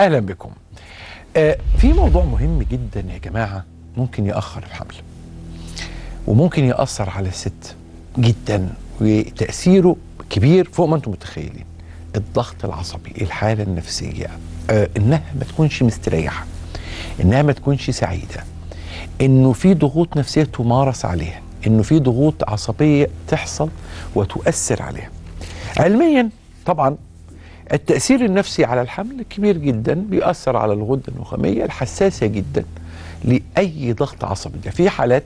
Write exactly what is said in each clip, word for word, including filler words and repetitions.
اهلا بكم. آه في موضوع مهم جدا يا جماعه، ممكن ياخر الحمل وممكن ياثر على الست جدا، وتاثيره كبير فوق ما انتم متخيلين. الضغط العصبي، الحاله النفسيه، آه انها ما تكونش مستريحه، انها ما تكونش سعيده، انه في ضغوط نفسيه تمارس عليها، انه في ضغوط عصبيه تحصل وتؤثر عليها. علميا طبعا التأثير النفسي على الحمل كبير جدا، بيأثر على الغدة النخامية الحساسة جدا لأي ضغط عصبي. ده في حالات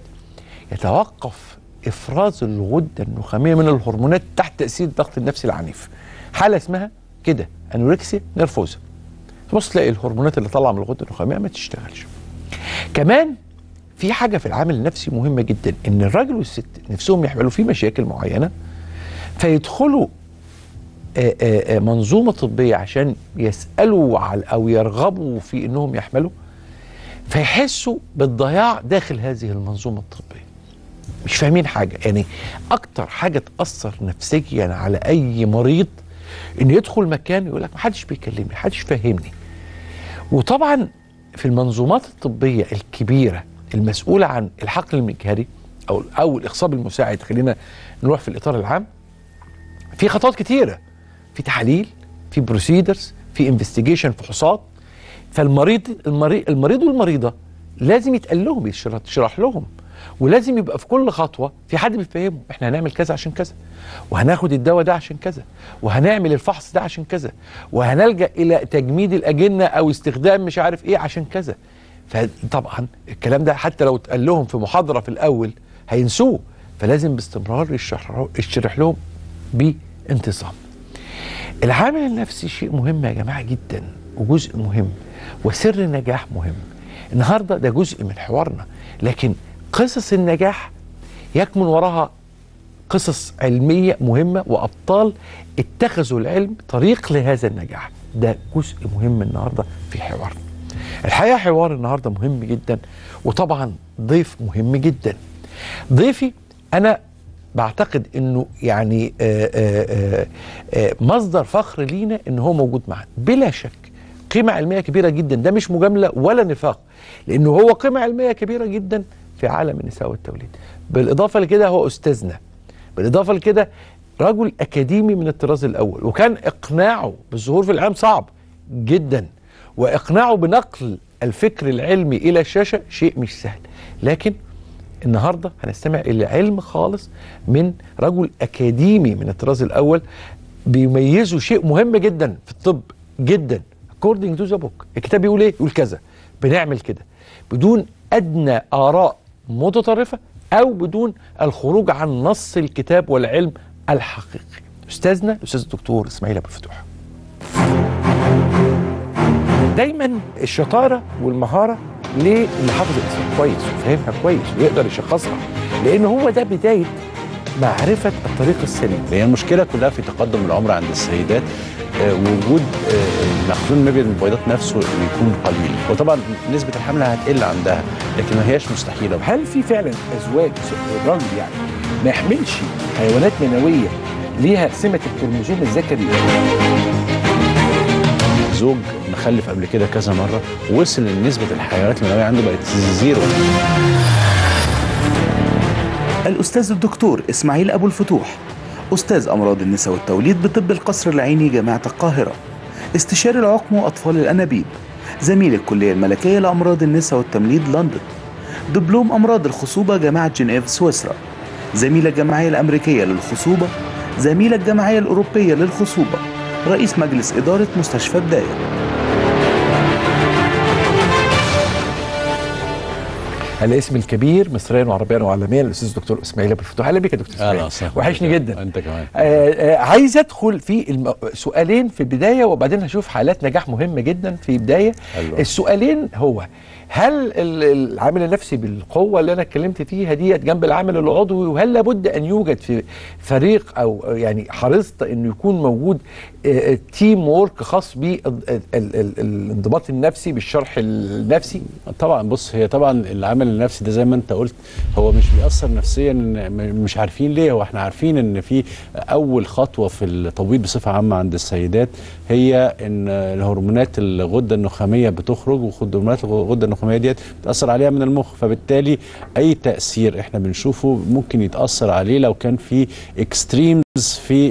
يتوقف إفراز الغدة النخامية من الهرمونات تحت تأثير الضغط النفسي العنيف. حالة اسمها كده أنوركسيا نيرفوزا. تبص تلاقي الهرمونات اللي طالعة من الغدة النخامية ما تشتغلش. كمان في حاجة في العامل النفسي مهمة جدا، إن الراجل والست نفسهم يحملوا فيه مشاكل معينة، فيدخلوا آآ آآ منظومة طبية عشان يسألوا على أو يرغبوا في إنهم يحملوا، فيحسوا بالضياع داخل هذه المنظومة الطبية. مش فاهمين حاجة. يعني أكتر حاجة تأثر نفسيا على أي مريض إنه يدخل مكان يقول لك محدش بيكلمني، محدش فاهمني. وطبعا في المنظومات الطبية الكبيرة المسؤولة عن الحقن المجهري أو أو الإخصاب المساعد، خلينا نروح في الإطار العام، في خطوات كتيرة، في تحاليل، في بروسيدرز، في انفستيجيشن، فحوصات. فالمريض المريض المريض والمريضه لازم يتقال لهم، يشرح لهم، ولازم يبقى في كل خطوه في حد بيفهمهم احنا هنعمل كذا عشان كذا، وهناخد الدواء ده عشان كذا، وهنعمل الفحص ده عشان كذا، وهنلجأ الى تجميد الاجنه او استخدام مش عارف ايه عشان كذا. فطبعا الكلام ده حتى لو اتقال لهم في محاضره في الاول هينسوه، فلازم باستمرار يشرح لهم بانتظام. العامل النفسي شيء مهم يا جماعة جدا، وجزء مهم وسر النجاح مهم. النهاردة ده جزء من حوارنا، لكن قصص النجاح يكمن وراها قصص علمية مهمة، وأبطال اتخذوا العلم طريق لهذا النجاح. ده جزء مهم النهاردة في حوارنا. الحقيقة حوار النهاردة مهم جدا، وطبعا ضيف مهم جدا. ضيفي أنا بعتقد انه يعني آآ آآ آآ مصدر فخر لينا ان هو موجود معنا بلا شك. قيمة علمية كبيرة جدا، ده مش مجاملة ولا نفاق، لانه هو قيمة علمية كبيرة جدا في عالم النساء والتوليد. بالاضافة لكده هو استاذنا، بالاضافة لكده رجل اكاديمي من الطراز الاول، وكان اقناعه بالظهور في الاعلام صعب جدا، واقناعه بنقل الفكر العلمي الى الشاشة شيء مش سهل. لكن النهارده هنستمع الى علم خالص من رجل اكاديمي من الطراز الاول، بيميزوا شيء مهم جدا في الطب جدا. according to the book، الكتاب بيقول ايه؟ يقول كذا، بنعمل كده بدون ادنى اراء متطرفه او بدون الخروج عن نص الكتاب والعلم الحقيقي. استاذنا الاستاذ الدكتور اسماعيل ابو الفتوح. دايما الشطاره والمهاره ليه؟ اللي حافظ الاسم كويس وفاهمها كويس ويقدر يشخصها، لان هو ده بدايه معرفه الطريق السليم. هي المشكله كلها في تقدم العمر عند السيدات، آه وجود آه مخزون مبيض البويضات نفسه بيكون قليل، وطبعا نسبه الحمل هتقل عندها، لكن ما هياش مستحيله. هل في فعلا ازواج راجل يعني ما يحملش حيوانات منويه ليها سمه الكروموسوم الذكري؟ زوج مخلف قبل كده كذا مره وصل لنسبه الحيوانات المنويه عنده بقت زيرو. الأستاذ الدكتور إسماعيل أبو الفتوح، أستاذ أمراض النساء والتوليد بطب القصر العيني جامعة القاهرة، استشاري العقم وأطفال الأنابيب، زميل الكلية الملكية لأمراض النساء والتمريض لندن، دبلوم أمراض الخصوبة جامعة جنيف سويسرا، زميل الجمعية الأمريكية للخصوبة، زميل الجمعية الأوروبية للخصوبة، رئيس مجلس إدارة مستشفى بداية. الاسم الكبير مصريا وعربيا وعالميا الاستاذ الدكتور اسماعيل ابو الفتوح. اهلا بك يا دكتور اسماعيل، وحشني جدا. انت كمان. آه آه عايز ادخل في الم... سؤالين في البدايه، وبعدين هشوف حالات نجاح مهمه جدا في بدايه. ألوه. السؤالين هو هل ال- العامل النفسي بالقوه اللي انا اتكلمت فيها ديت جنب العامل العضوي، وهل لابد ان يوجد في فريق او يعني حرصت انه يكون موجود تيم وورك خاص بالانضباط النفسي بالشرح النفسي؟ طبعا بص، هي طبعا العامل النفسي ده زي ما انت قلت هو مش بيأثر نفسيا، مش عارفين ليه. هو احنا عارفين ان في اول خطوه في التبويض بصفه عامه عند السيدات هي ان الهرمونات الغده النخاميه بتخرج، وهرمونات الغده النخاميه ديت بتأثر عليها من المخ، فبالتالي اي تأثير احنا بنشوفه ممكن يتأثر عليه لو كان في اكستريم في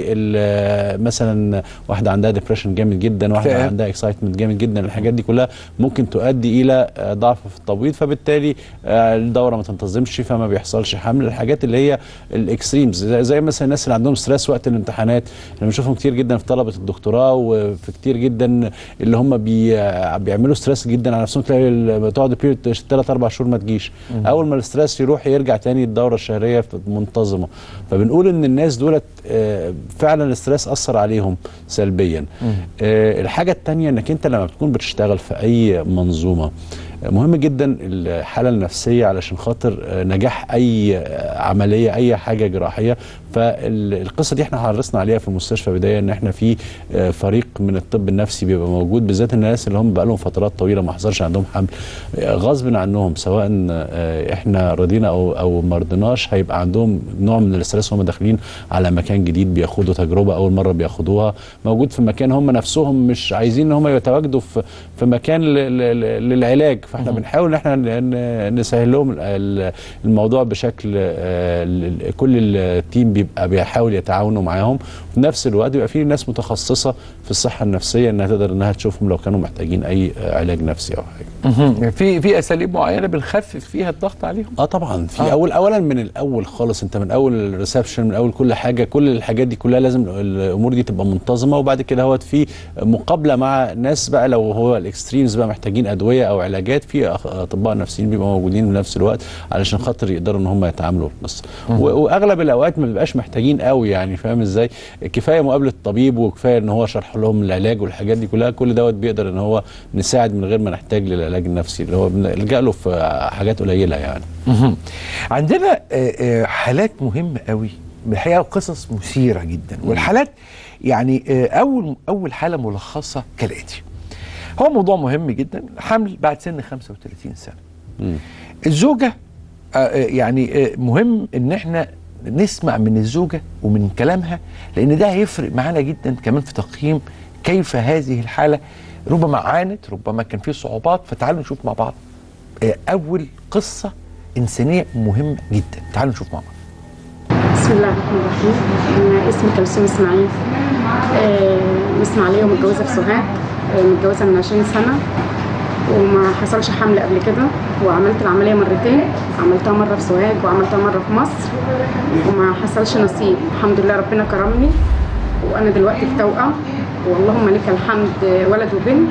مثلا واحده عندها ديبريشن جامد جدا، واحده فهم. عندها اكسايتمنت جامد جدا، الحاجات دي كلها ممكن تؤدي الى ضعف في التبويض، فبالتالي الدوره ما تنتظمش فما بيحصلش حمل. الحاجات اللي هي الاكستريمز زي, زي مثلا الناس اللي عندهم ستريس وقت الامتحانات، احنا بنشوفهم كتير جدا في طلبه الدكتوراه، وفي كتير جدا اللي هم بي بيعملوا ستريس جدا على نفسهم، تلاقي تقعد بيريود ثلاث اربع شهور ما تجيش، م- اول ما الستريس يروح يرجع تاني الدوره الشهريه منتظمه. فبنقول ان الناس دولت فعلا الاسترس اثر عليهم سلبيا. آه الحاجه الثانيه انك انت لما بتكون بتشتغل في اي منظومه مهم جدا الحاله النفسيه علشان خاطر نجاح اي عمليه اي حاجه جراحيه. فالقصه دي احنا حرصنا عليها في المستشفى بدايه، ان احنا في فريق من الطب النفسي بيبقى موجود، بالذات الناس اللي هم بقى لهم فترات طويله ما حصلش عندهم حمل غصب عنهم، سواء احنا رضينا او او ما رضيناش هيبقى عندهم نوع من الاسترس وهم داخلين على مكان جديد، بياخدوا تجربه اول مره بياخدوها، موجود في مكان هم نفسهم مش عايزين ان هم يتواجدوا في في مكان للعلاج. فاحنا بنحاول ان احنا نسهل لهم الموضوع بشكل كل التيم بيبقى بيحاول يتعاونوا معاهم، وفي نفس الوقت بيبقى في ناس متخصصه في الصحه النفسيه انها تقدر انها تشوفهم لو كانوا محتاجين اي علاج نفسي او حاجه. في في اساليب معينه بنخفف فيها الضغط عليهم؟ اه طبعا في آه. اول اولا من الاول خالص، انت من اول الريسبشن من اول كل حاجه، كل الحاجات دي كلها لازم الامور دي تبقى منتظمه، وبعد كده هو في مقابله مع ناس بقى لو هو الاكستريمز بقى محتاجين ادويه او علاجات، في اطباء نفسيين بيبقوا موجودين في نفس الوقت علشان خاطر يقدروا ان هم يتعاملوا بالقصه. واغلب الاوقات ما بيبقاش محتاجين قوي يعني، فاهم ازاي؟ كفايه مقابله الطبيب وكفايه ان هو شرح لهم العلاج والحاجات دي كلها، كل دوت بيقدر ان هو نساعد من غير ما نحتاج للعلاج النفسي اللي هو بنلجا له في حاجات قليله يعني. عندنا حالات مهمه قوي بالحقيقه وقصص مثيره جدا، والحالات يعني اول اول حاله ملخصه كالاتي. هو موضوع مهم جدا، حمل بعد سن خمسة وثلاثين سنه. م. الزوجه يعني مهم ان احنا نسمع من الزوجه ومن كلامها، لان ده هيفرق معانا جدا كمان في تقييم كيف هذه الحاله ربما عانت، ربما كان في صعوبات. فتعالوا نشوف مع بعض اول قصه انسانيه مهمه جدا، تعالوا نشوف مع بعض. بسم الله الرحمن الرحيم. انا اسمي كلثوم اسماعيل، من اسماعيليه ومتجوزه في سوهاج، متجوزه من عشرين سنه وما حصلش حمل قبل كده، وعملت العمليه مرتين، عملتها مره في سوهاج وعملتها مره في مصر وما حصلش نصيب. الحمد لله ربنا كرمني وانا دلوقتي في توأم واللهم لك الحمد، ولد وبنت،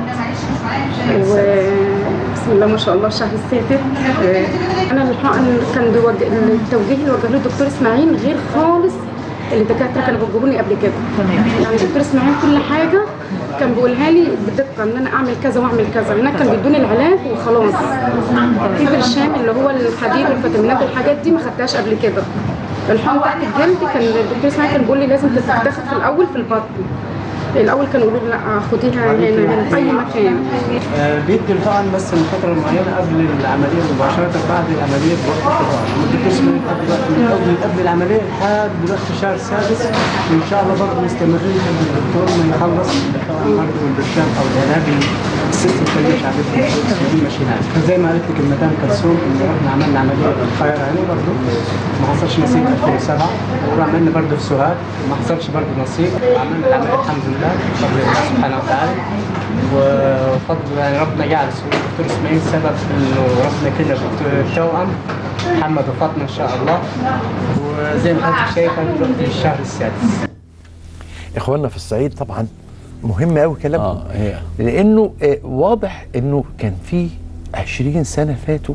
وبسم الله ما شاء الله الشهر السادس. انا الحقن كان التوجيه اللي وجه له الدكتور اسماعيل غير خالص اللي الدكاتره كانوا بيوجهوني قبل كده. يعني الدكتور اسماعيل كل حاجه كان بيقولها لي بدقه ان انا اعمل كذا واعمل كذا، هناك كان بيدوني العلاج وخلاص. في برشام اللي هو الحديد والفيتامينات والحاجات دي ما خدتهاش قبل كده. الحقن تحت الجلد كان الدكتور اسماعيل كان بيقول لي لازم تتاخد في الاول في البطن. الاول كانوا يقولوا لا خديها هنا في اي مكان. بيدي الحقن بس لفتره معينه قبل العمليه مباشره، بعد العمليه بوقت الحقن. الدكتور اسماعيل لحد دلوقتي من قبل قبل العمليه لحد دلوقتي الشهر السادس، وان شاء الله برضه مستمرين عند الدكتور ما يخلص الحقن برضه والبرشام او العلاج الست الكليه عادتهم دي ماشيين عليه. فزي ما قالت لك المدام كلثوم ان رحنا عملنا عمليه في القاهره هنا برضه ما حصلش نصيب ألفين وسبعة، وعملنا برضه في سوهاج ما حصلش برضه نصيب، وعملنا العمليه الحمد لله بفضل الله سبحانه وتعالى. وفضل يعني ربنا جعل الدكتور اسماعيل سبب انه ربنا كده توأم محمد وفاطمه ان شاء الله، وزي ما حضرتك شايفه دلوقتي الشهر السادس. اخواننا في الصعيد طبعا مهم قوي كلامهم، اه هي لانه آه واضح انه كان في عشرين سنه فاتوا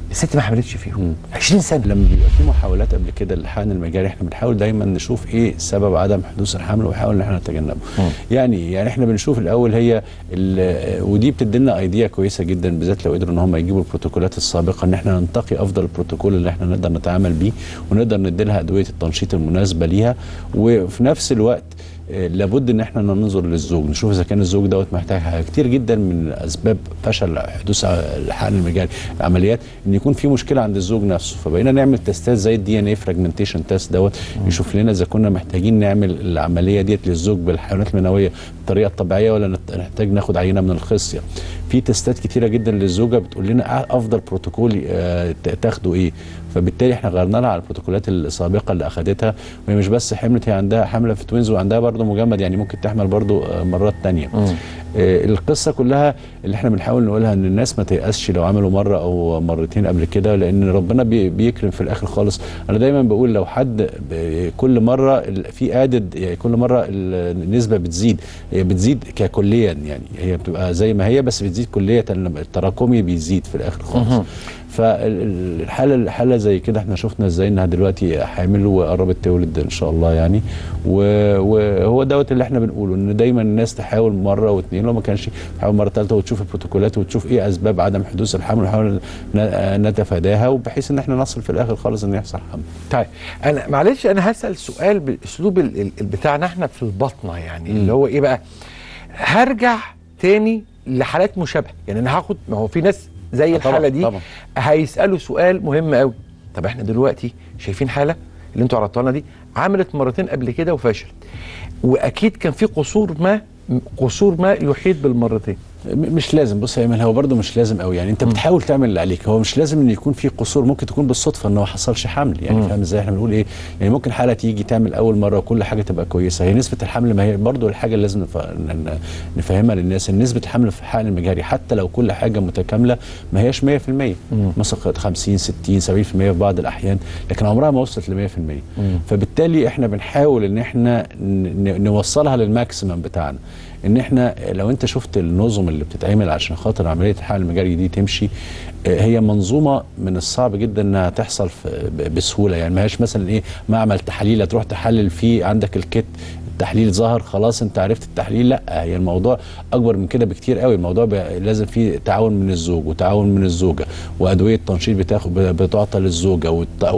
الست ما حملتش فيهم عشرين سنه. لما بيبقى في محاولات قبل كده للحقن المجاري احنا بنحاول دايما نشوف ايه سبب عدم حدوث الحمل ونحاول ان احنا نتجنبه. يعني يعني احنا بنشوف الاول هي ودي بتدي لنا ايديا كويسه جدا، بالذات لو قدروا ان هم يجيبوا البروتوكولات السابقه ان احنا ننتقي افضل البروتوكول اللي احنا نقدر نتعامل بيه ونقدر ندي لها ادويه التنشيط المناسبه ليها. وفي نفس الوقت لابد ان احنا ننظر للزوج، نشوف اذا كان الزوج دوت محتاج حاجه. كتير جدا من اسباب فشل حدوث الحقن المجاري العمليات ان يكون في مشكله عند الزوج نفسه، فبقينا نعمل تستات زي الدي ان اي فراجمنتيشن تيست دوت يشوف لنا اذا كنا محتاجين نعمل العمليه ديت للزوج بالحيوانات المنويه بالطريقه الطبيعيه ولا نحتاج ناخد عينه من الخصيه. في تستات كتيره جدا للزوجه بتقول لنا افضل بروتوكول تاخده ايه، فبالتالي احنا غيرنا لها على البروتوكولات السابقه اللي اخذتها، وهي مش بس حملت، هي عندها حمله في توينز وعندها برضه مجمد، يعني ممكن تحمل برضه مرات ثانيه. آه القصه كلها اللي احنا بنحاول نقولها ان الناس ما تيأسش لو عملوا مره او مرتين قبل كده، لان ربنا بي بيكرم في الاخر خالص. انا دايما بقول لو حد كل مره في ادد، يعني كل مره النسبه بتزيد، هي بتزيد ككليا، يعني هي بتبقى زي ما هي بس بتزيد كليا، التراكمي بيزيد في الاخر خالص. فالحاله الحاله زي كده احنا شفنا ازاي انها دلوقتي حامل وقربت تولد ان شاء الله يعني، وهو دوت اللي احنا بنقوله ان دايما الناس تحاول مره واثنين، لو ما كانش تحاول مره ثالثه وتشوف البروتوكولات وتشوف ايه اسباب عدم حدوث الحمل ونحاول نتفاداها، وبحيث ان احنا نصل في الاخر خالص ان يحصل حمل. طيب انا معلش انا هسال سؤال بالاسلوب بتاعنا احنا في البطنه، يعني م. اللي هو ايه بقى، هرجع تاني لحالات مشابهه، يعني انا هاخد، ما هو في ناس زي الحاله دي طبعًا. هيسالوا سؤال مهم قوي. طب احنا دلوقتي شايفين حاله اللي انتوا عرضتوها لنا دي عملت مرتين قبل كده وفشلت، واكيد كان في قصور ما قصور ما يحيط بالمرتين. مش لازم، بص يا ايمن، هو برده مش لازم قوي، يعني انت بتحاول تعمل اللي عليك، هو مش لازم ان يكون في قصور، ممكن تكون بالصدفه ان ما حصلش حمل، يعني فاهم ازاي احنا بنقول ايه؟ يعني ممكن حاله تيجي تعمل اول مره وكل حاجه تبقى كويسه، هي نسبه الحمل، ما هي برده الحاجه اللي لازم نفهمها للناس، ان نسبه الحمل في الحقن المجاري حتى لو كل حاجه متكامله ما هياش مية في المية، مثلا خمسين ستين سبعين في المية في بعض الاحيان، لكن عمرها ما وصلت ل مية في المية. فبالتالي احنا بنحاول ان احنا نوصلها للماكسيمم بتاعنا، ان احنا لو انت شفت النظم اللي بتتعمل عشان خاطر عمليه الحقن المجاري دي تمشي، هي منظومه من الصعب جدا انها تحصل بسهوله، يعني ما هيش مثلا ايه معمل تحاليل تروح تحلل فيه عندك الكت التحليل ظهر خلاص انت عرفت التحليل، لا، هي الموضوع اكبر من كده بكتير قوي، الموضوع لازم فيه تعاون من الزوج وتعاون من الزوجه، وادويه تنشيط بتاخد بتعطى للزوجه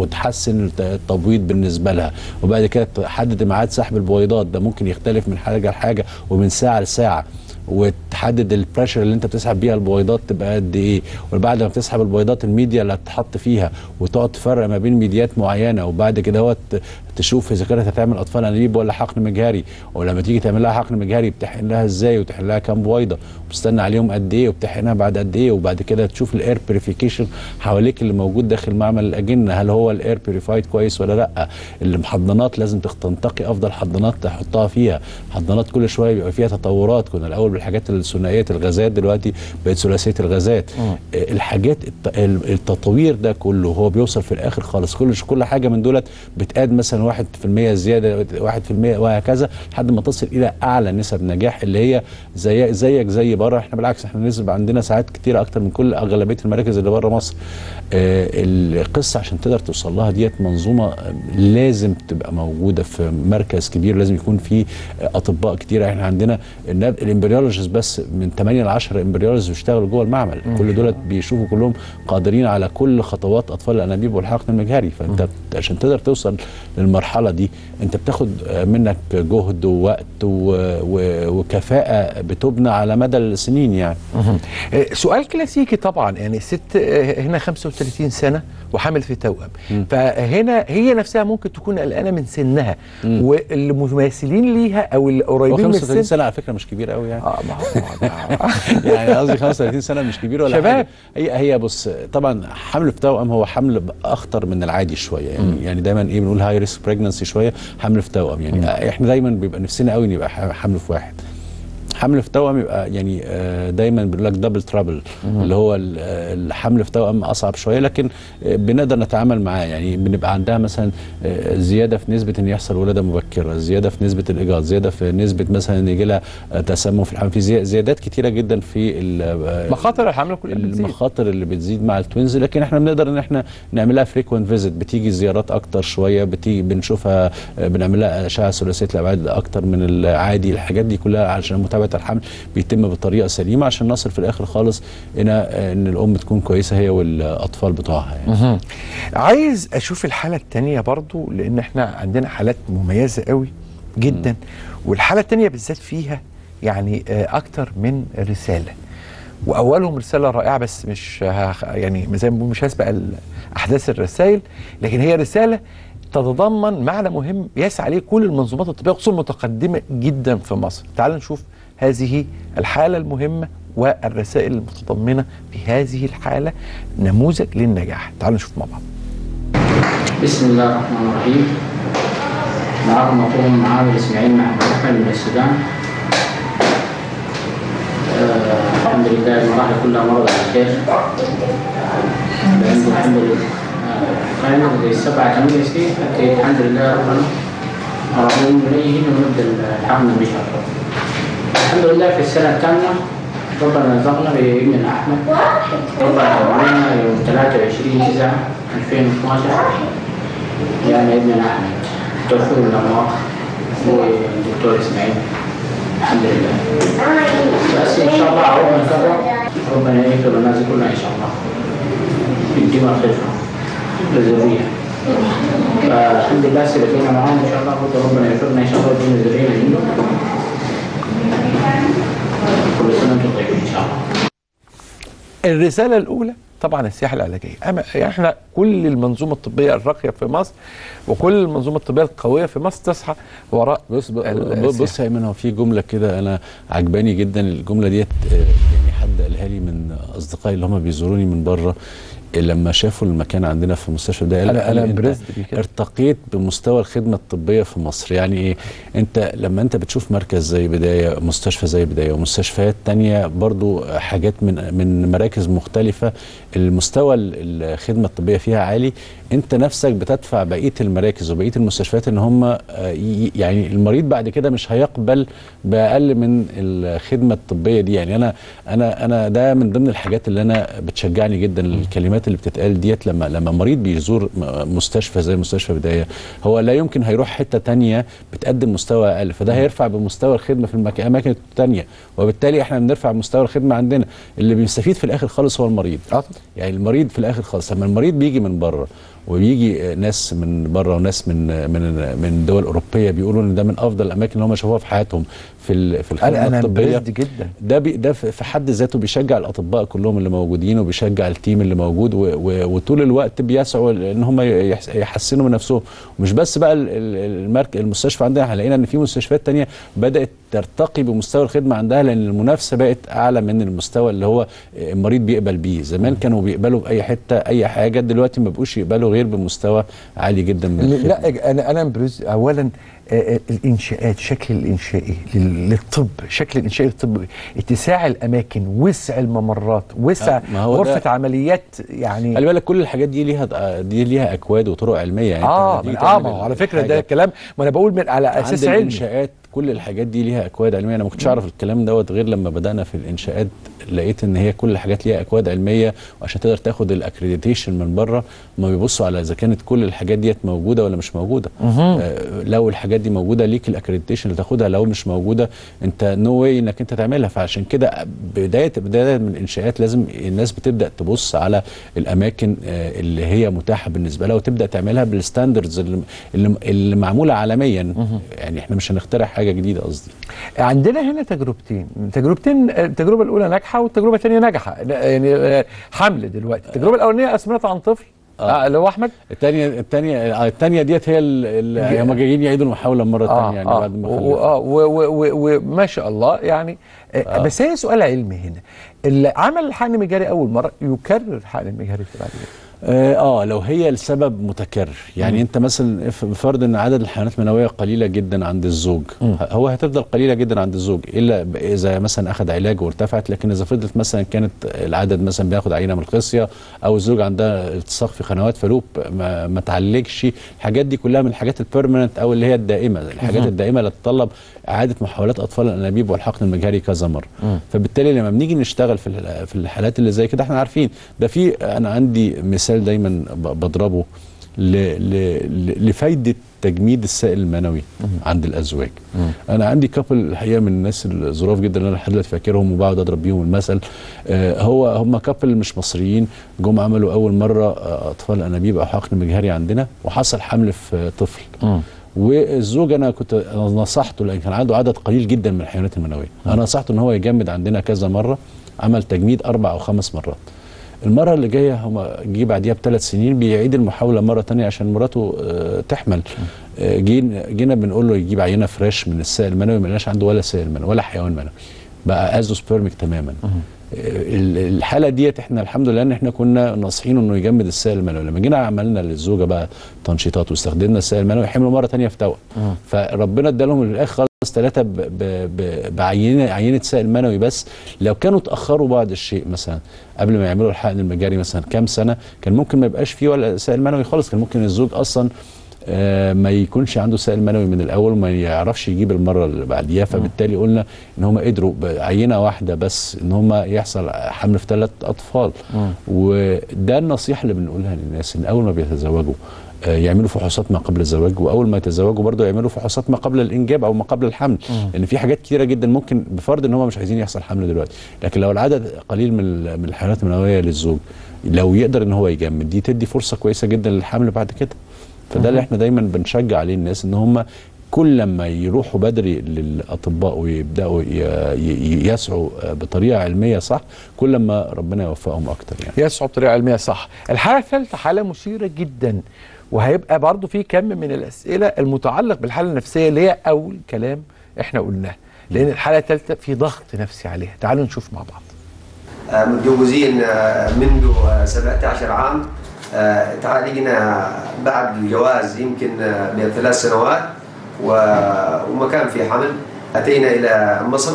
وتحسن التبويض بالنسبه لها، وبعد كده تحدد ميعاد سحب البويضات، ده ممكن يختلف من حاجه لحاجه ومن ساعه لساعه، وتحدد البريشر اللي انت بتسحب بيها البويضات تبقى قد ايه، وبعد ما بتسحب البويضات الميديا اللي هتتحط فيها، وتقعد تفرق ما بين ميديات معينه، وبعد كده هو تشوف اذا كانت هتعمل اطفال انابيب ولا حقن مجهري، ولما تيجي تعمل لها حقن مجهري بتحقن لها ازاي وتحقن لها كام بويضه وبتستنى عليهم قد ايه وبتحقنها بعد قد ايه، وبعد كده تشوف الاير بيريفيكيشن حواليك اللي موجود داخل معمل الاجنه، هل هو الاير بيريفايد كويس ولا لا، المحضنات لازم تنتقي افضل حضنات تحطها فيها، حضنات كل شويه بيبقى فيها تطورات، كنا الاول بالحاجات الثنائيه الغازات دلوقتي بقت ثلاثيه الغازات، م. الحاجات التطوير ده كله هو بيوصل في الاخر خالص كل كل حاجه من دولت بتقاد مثلا واحد في المية زياده واحد في المية وهكذا لحد ما تصل الى اعلى نسب نجاح اللي هي زي زيك زي بره، احنا بالعكس احنا نسبه عندنا ساعات كتيره اكتر من كل اغلبيه المراكز اللي بره مصر. آه القصه عشان تقدر توصل لها ديت منظومه لازم تبقى موجوده في مركز كبير، لازم يكون في اطباء كتير، احنا عندنا الامبريولوجيست بس من ثمانية ل عشرة امبريولوجيست بيشتغلوا جوه المعمل، م. كل دولت بيشوفوا كلهم قادرين على كل خطوات اطفال الانابيب والحقن المجهري، فانت م. عشان تقدر توصل للمرحله دي انت بتاخد منك جهد ووقت وكفاءه بتبنى على مدى السنين يعني. سؤال كلاسيكي طبعا، يعني الست هنا خمسة وثلاثين سنه وحامل في توأم، فهنا هي نفسها ممكن تكون قلقانه من سنها، والمماثلين ليها او القريبين من السن. خمسة وثلاثين سنه على فكره مش كبير قوي يعني. اه يعني قصدي خمسة وثلاثين سنه مش كبير ولا شباب. حاجه. هي هي بص طبعا حمل في توأم هو حمل اخطر من العادي شويه، يعني م. يعني دايما ايه بنقول هاي ريسك بريجنسي شويه، حمل في توأم يعني م. احنا دايما بيبقى نفسنا قوي ان يبقى حمل في واحد، حمل في توأم يبقى يعني آه دايما بيقول لك دبل ترابل، اللي هو الحمل في توأم اصعب شويه، لكن آه بنقدر نتعامل معاه. يعني بنبقى عندها مثلا آه زياده في نسبه ان يحصل ولاده مبكره، زياده في نسبه الاجهاض، زياده في نسبه مثلا ان يجي لها آه تسمم في الحمل، في زيادات كتيره جدا في مخاطر الحمل كلها بتزيد، المخاطر اللي بتزيد مع التوينز. لكن احنا بنقدر ان احنا نعملها فريكوينت فيزيت، بتيجي زيارات اكتر شويه، بتيجي بنشوفها، بنعملها اشعه ثلاثيه الابعاد اكتر من العادي. الحاجات دي كلها عشان متابعه الحمل بيتم بطريقه سليمه عشان نصل في الاخر خالص ان ان الام تكون كويسه هي والاطفال بتوعها يعني. عايز اشوف الحاله الثانيه برضو، لان احنا عندنا حالات مميزه قوي جدا، والحاله الثانيه بالذات فيها يعني اكتر من رساله، واولهم رساله رائعه، بس مش يعني زي ما بنقول مش هسبق احداث الرسائل، لكن هي رساله تتضمن معنى مهم يسعى عليه كل المنظومات الطبيه خصوصا المتقدمه جدا في مصر. تعالوا نشوف هذه الحاله المهمه والرسائل المتضمنه في هذه الحاله، نموذج للنجاح. تعالوا نشوف مع بعض. بسم الله الرحمن الرحيم. معكم اخوكم عامر اسماعيل محمد احمد من السودان. آه الحمد لله المراحل كلها مرت على خير. الحمد لله كان عندنا سبعة ثمانية سنين، الحمد لله ربنا رغم إليه ونبدأ الحمل إن شاء الله. الحمد لله في السنة الثامنة ربنا رزقنا بابن أحمد، ربنا تولينا يوم ثلاثة وعشرين تسعة ألفين واثني عشر، يعني ابن أحمد توفيق الأمراض هو الدكتور إسماعيل. الحمد لله. بس إن شاء الله عودنا كذا، ربنا يكتب الناس كلها إن شاء الله بالدماء الخفة للذرية. فالحمد لله سلفينا معاهم إن شاء الله، ربنا يوفقنا إن شاء الله بدين الذرية منه. كل سنة وأنتم طيبين إن شاء الله. الرسالة الأولى طبعا السياحة العلاجية. أما يعني احنا كل المنظومة الطبية الراقية في مصر وكل المنظومة الطبية القوية في مصر تسعى وراء. بص بص يا ايمن، هو في جملة كده أنا عجباني جدا، الجملة ديت يعني حد قالها لي من أصدقائي اللي هم بيزوروني من بره لما شافوا المكان عندنا في المستشفى ده. انا انا برزت ارتقيت بمستوى الخدمه الطبيه في مصر. يعني ايه؟ انت لما انت بتشوف مركز زي بدايه، مستشفى زي بدايه، ومستشفيات تانية برضو حاجات من من مراكز مختلفه المستوى الخدمه الطبيه فيها عالي، انت نفسك بتدفع بقيه المراكز وبقيه المستشفيات ان هم يعني المريض بعد كده مش هيقبل باقل من الخدمه الطبيه دي. يعني انا انا انا ده من ضمن الحاجات اللي انا بتشجعني جدا، الكلمات اللي بتتقال ديت. لما لما مريض بيزور مستشفى زي مستشفى بدايه، هو لا يمكن هيروح حته تانية بتقدم مستوى اقل، فده هيرفع بمستوى الخدمه في الاماكن التانية، وبالتالي احنا بنرفع مستوى الخدمه عندنا. اللي بيستفيد في الاخر خالص هو المريض. يعني المريض في الاخر خالص، لما المريض بيجي من بره وبيجي ناس من بره وناس من من من دول اوروبيه بيقولوا ان ده من افضل الاماكن اللي هم شافوها في حياتهم في في الخدمه أنا الطبيه. أنا جدا. ده بي ده في حد ذاته بيشجع الاطباء كلهم اللي موجودين، وبيشجع التيم اللي موجود، وطول الوقت بيسعوا ان هم يحسنوا من نفسهم. ومش بس بقى المركز المستشفى عندنا، لقينا ان في مستشفيات تانية بدات ترتقي بمستوى الخدمه عندها، لان المنافسه بقت اعلى من المستوى اللي هو المريض بيقبل بيه. زمان كانوا بيقبلوا باي حته اي حاجه، دلوقتي ما بقوش يقبلوا غير بمستوى عالي جدا من الخدمه. لا انا انا برز اولا الانشاءات، شكل الانشائي للطب، شكل الانشائي للطب، اتساع الاماكن، وسع الممرات، وسع غرفه عمليات. يعني خلي بالك كل الحاجات دي ليها دي ليها اكواد وطرق علميه. يعني اه اه ما هو على فكره ده الكلام، ما انا بقول من على اساس علمي. الانشاءات كل الحاجات دي ليها اكواد علميه. انا ما كنتش اعرف الكلام دوت غير لما بدانا في الانشاءات، لقيت ان هي كل الحاجات ليها اكواد علميه، وعشان تقدر تاخد الاكريديتيشن من بره ما بيبصوا على اذا كانت كل الحاجات ديت موجوده ولا مش موجوده. آه لو الحاجات دي موجوده ليك الاكريديتيشن اللي تاخدها، لو مش موجوده انت نو واي انك انت تعملها. فعشان كده بدايه بدايه من الانشاءات لازم الناس بتبدا تبص على الاماكن آه اللي هي متاحه بالنسبه لها، وتبدا تعملها بالستاندردز اللي, اللي, اللي معموله عالميا. يعني احنا مش هنخترع حاجه جديده قصدي. عندنا هنا تجربتين تجربتين التجربه الاولى ناجحه والتجربه الثانيه ناجحه، يعني حمل دلوقتي. التجربه الاولانيه اثمرت عن طفل اه اللي هو احمد. الثانيه الثانيه الثانيه ديت هي اللي هم جايين يعيدوا المحاوله مره ثانيه. آه يعني آه بعد ما اه وما شاء الله يعني. آه بس هي سؤال علمي هنا، اللي عمل الحقن المجهري اول مره يكرر الحقن المجهري في بعد اه, آه لو هي السبب متكرر، يعني مم. انت مثلا بفرض ان عدد الحيوانات المنويه قليله جدا عند الزوج، مم. هو هتفضل قليله جدا عند الزوج الا اذا مثلا اخذ علاج وارتفعت، لكن اذا فضلت مثلا كانت العدد مثلا بياخد عينه من الخصيه او الزوج عندها التصاق في قنوات فلوب ما, ما تعالجش، الحاجات دي كلها من الحاجات البيرمننت او اللي هي الدائمه، الحاجات مم. الدائمه اللي تتطلب اعاده محاولات اطفال الانابيب والحقن المجهري كذا مره. مم. فبالتالي لما بنيجي نشتغل في في الحالات اللي زي كده احنا عارفين ده. في انا عندي مثال دايما بضربه ل ل لفايده تجميد السائل المنوي مم. عند الازواج. مم. انا عندي كابل الحقيقه من الناس الظراف جدا اللي انا لحد دلوقتي فاكرهم وبقعد اضرب بيهم المثل. آه هو هم كابل مش مصريين، جم عملوا اول مره آه اطفال انابيب او حقن مجهري عندنا، وحصل حمل في طفل. مم. والزوج انا كنت نصحته لان كان عنده عدد قليل جدا من الحيوانات المنويه، مم. انا نصحته ان هو يجمد عندنا كذا مره، عمل تجميد اربع او خمس مرات. المره اللي جايه هم جه بعديها بثلاث سنين بيعيد المحاوله مره ثانيه عشان مراته آه تحمل. آه جينا جينا بنقول له يجيب عينه فريش من السائل المنوي، ما لقاش عنده ولا سائل منوي ولا حيوان منوي، بقى ازوسبيرميك تماما. آه الحاله ديت احنا الحمد لله ان احنا كنا ناصحينه انه يجمد السائل المنوي، لما جينا عملنا للزوجه بقى تنشيطات واستخدمنا السائل المنوي حملوا مره ثانيه في توأم. فربنا ادالهم للاخر ثلاثه بعينه عينه سائل منوي بس. لو كانوا اتاخروا بعض الشيء مثلا قبل ما يعملوا الحقن المجاري مثلا كام سنه، كان ممكن ما يبقاش فيه ولا سائل منوي خالص، كان ممكن الزوج اصلا آه ما يكونش عنده سائل منوي من الاول وما يعرفش يجيب المره اللي بعديها. فبالتالي قلنا ان هم قدروا بعينه واحده بس ان هم يحصل حمل في ثلاث اطفال. م. وده النصيحه اللي بنقولها للناس، ان اول ما بيتزوجوا يعملوا فحوصات ما قبل الزواج، واول ما يتزوجوا برضه يعملوا فحوصات ما قبل الانجاب او ما قبل الحمل، لان يعني في حاجات كتيره جدا ممكن بفرض ان هم مش عايزين يحصل حمل دلوقتي، لكن لو العدد قليل من من الحيوانات المنويه للزوج لو يقدر ان هو يجمد دي تدي فرصه كويسه جدا للحمل بعد كده. فده اللي احنا دايما بنشجع عليه الناس، ان هم كل ما يروحوا بدري للاطباء ويبداوا يسعوا بطريقه علميه صح، كل ما ربنا يوفقهم اكتر يعني. يسعوا بطريقه علميه صح. الحاله الثالثه حاله مثيره جدا، وهيبقى برضو في كم من الاسئله المتعلق بالحاله النفسيه اللي هي اول كلام احنا قلناه، لان الحاله الثالثه في ضغط نفسي عليها. تعالوا نشوف مع بعض. متجوزين منذ سبعة عشر عام، تعالجنا بعد الجواز يمكن بثلاث سنوات وما كان في حمل. اتينا الى مصر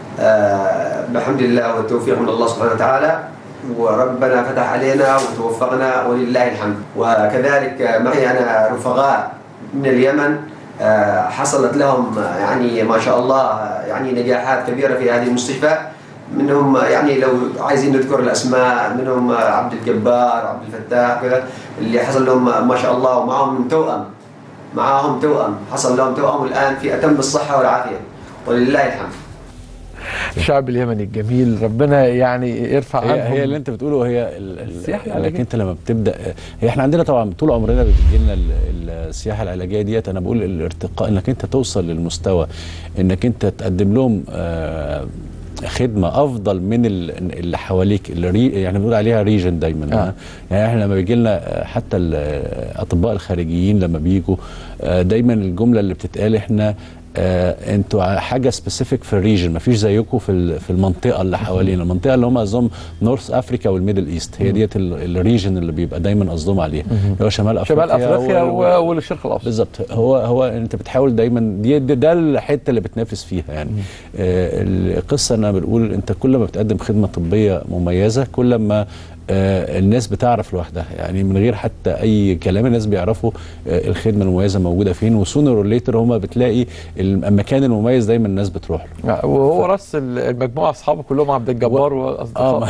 بحمد الله والتوفيق من الله سبحانه وتعالى، وربنا فتح علينا وتوفقنا ولله الحمد. وكذلك معي أنا رفقاء من اليمن حصلت لهم يعني ما شاء الله يعني نجاحات كبيرة في هذه المستشفى، منهم يعني لو عايزين نذكر الأسماء منهم عبد الجبار وعبد الفتاح كذا اللي حصل لهم ما شاء الله، ومعهم توأم معهم توأم حصل لهم توأم والآن في أتم الصحة والعافية ولله الحمد. الشعب اليمني الجميل ربنا يعني يرفع عنهم. هي, هي اللي انت بتقوله هي السياحه العلاجيه. انت لما بتبدا هي احنا عندنا طبعا طول عمرنا بتجي لنا السياحه العلاجيه ديت. انا بقول الارتقاء انك انت توصل للمستوى انك انت تقدم لهم آه خدمه افضل من اللي حواليك، اللي يعني بنقول عليها ريجن دايما. آه. يعني احنا لما بيجي لنا حتى الاطباء الخارجيين لما بيجوا دايما الجمله اللي بتتقال احنا آه انتوا حاجه سبيسيفيك في الريجن، مفيش زيكم في في المنطقه اللي حوالينا، المنطقه اللي هم قصدهم نورث افريكا والميدل ايست، هي ديت الريجن اللي بيبقى دايما قصدهم عليها، اللي هو شمال افريقيا شمال افريقيا والشرق الاوسط بالظبط. هو هو انت بتحاول دايما دي ده الحته اللي بتنافس فيها يعني. آه القصه انا بنقول انت كل ما بتقدم خدمه طبيه مميزه كل ما آه الناس بتعرف لوحدها، يعني من غير حتى اي كلام الناس بيعرفوا آه الخدمه المميزه موجوده فين، وسونر اور ليتر هم بتلاقي المكان المميز دايما الناس بتروح له. وهو ف... راس المجموعه اصحابه كلهم عبد الجبار و... واصدقائه.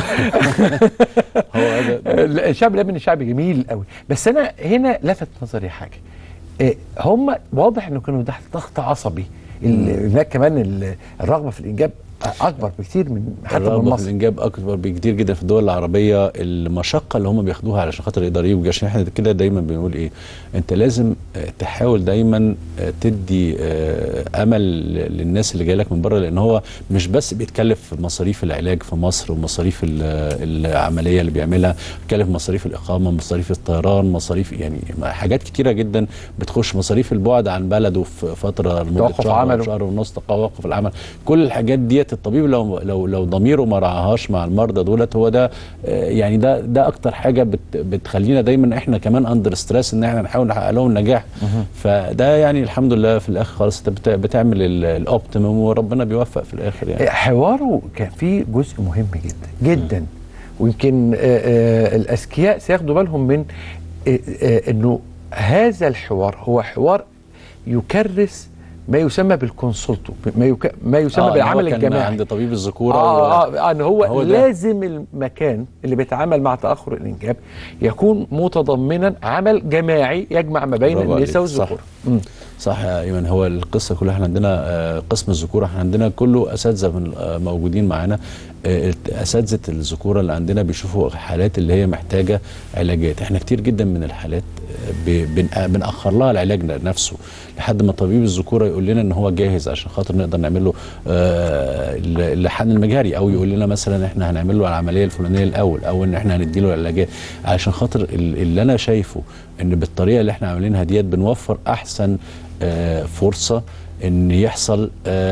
هو الشعب اليمني شعب جميل قوي، بس انا هنا لفت نظري حاجه، آه هم واضح انه كانوا تحت ضغط عصبي، هناك كمان الرغبه في الانجاب اكبر بكتير من حتى من مصر. الانجاب اكبر بكتير جدا في الدول العربيه. المشقه اللي هم بياخدوها علشان خاطر يقدروا يجوا، عشان احنا كده دايما بنقول ايه، انت لازم تحاول دايما تدي امل للناس اللي جايه لك من بره، لان هو مش بس بيتكلف مصاريف العلاج في مصر ومصاريف العمليه اللي بيعملها، بيتكلف مصاريف الاقامه، مصاريف الطيران، مصاريف يعني حاجات كتيره جدا بتخش، مصاريف البعد عن بلده في فتره لمده شهر شهر ونص، توقف العمل، كل الحاجات ديت ديت الطبيب لو لو لو ضميره ما رعاهاش مع المرضى دولت، هو ده يعني ده ده اكتر حاجه بت بتخلينا دايما احنا كمان اندر ستريس ان احنا نحاول نحقق لهم النجاح. فده يعني الحمد لله في الاخر خالص انت بتعمل الاوبتيمم وربنا بيوفق في الاخر. يعني حواره كان فيه جزء مهم جدا جدا، ويمكن الاذكياء سياخدوا بالهم من انه هذا الحوار هو حوار يكرس ما يسمى بالكونسلتو، ما, يك... ما يسمى آه بالعمل كان الجماعي عند طبيب الذكوره. اه اه, آه ان هو, هو لازم ده. المكان اللي بيتعامل مع تاخر الانجاب يكون متضمنا عمل جماعي يجمع ما بين النساء والذكور. صح. صح يا ايمن، هو القصه كلها احنا عندنا آه قسم الذكوره احنا عندنا كله اساتذه من آه موجودين معانا. آه اساتذه الذكوره اللي عندنا بيشوفوا حالات اللي هي محتاجه علاجات. احنا كتير جدا من الحالات آه بنأخر لها العلاج نفسه لحد ما طبيب الذكوره يقول لنا ان هو جاهز عشان خاطر نقدر نعمل له آه اللحان المجهري، او يقول لنا مثلا احنا هنعمل له العمليه الفلانيه الاول، او ان احنا هندي له العلاجات. عشان خاطر اللي انا شايفه ان بالطريقه اللي احنا عاملينها ديت بنوفر احسن آه فرصه ان يحصل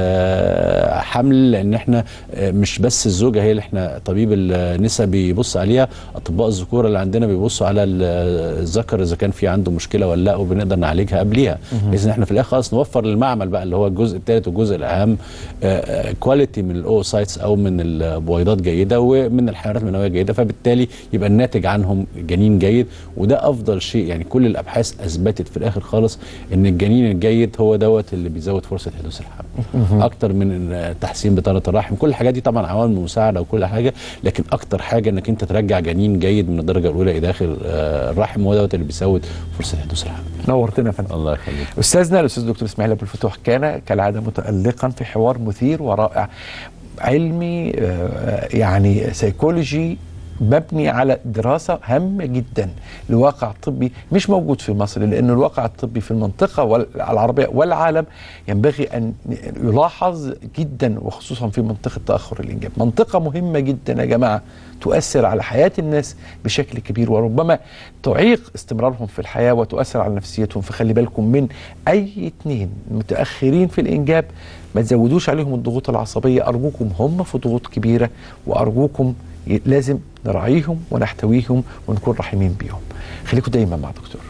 آه حمل، لان احنا آه مش بس الزوجه هي اللي احنا طبيب النساء بيبص عليها، اطباء الذكوره اللي عندنا بيبصوا على الذكر اذا كان في عنده مشكله ولا لا، وبنقدر نعالجها قبليها. اذا احنا في الاخر خلاص نوفر للمعمل بقى اللي هو الجزء الثالث والجزء الاهم آه كواليتي من الاوسايتس او من البويضات جيده ومن الحيوانات المنويه جيده، فبالتالي يبقى الناتج عنهم جنين جيد. وده افضل شيء، يعني كل الابحاث اثبتت في الاخر خالص ان الجنين الجيد هو دوت اللي بيزود فرصه حدوث الحمل اكتر من تحسين بطانه الرحم. كل الحاجات دي طبعا عوامل مساعده وكل حاجه، لكن اكتر حاجه انك انت ترجع جنين جيد من الدرجه الاولى الى داخل الرحم، هو دوت اللي بيزود فرصه حدوث الحمل. نورتنا يا فندم. الله يخليك. استاذنا الاستاذ دكتور اسماعيل ابو الفتوح كان كالعاده متالقا في حوار مثير ورائع، علمي يعني سيكولوجي مبني على دراسة هامة جدا لواقع طبي مش موجود في مصر، لأن الواقع الطبي في المنطقة العربية والعالم ينبغي أن يلاحظ جدا، وخصوصا في منطقة تأخر الإنجاب. منطقة مهمة جدا يا جماعة، تؤثر على حياة الناس بشكل كبير، وربما تعيق استمرارهم في الحياة وتؤثر على نفسيتهم. فخلي بالكم من أي اتنين متأخرين في الإنجاب، ما تزودوش عليهم الضغوط العصبية. أرجوكم هم في ضغوط كبيرة، وأرجوكم لازم نراعيهم ونحتويهم ونكون رحيمين بيهم. خليكم دايما مع دكتور.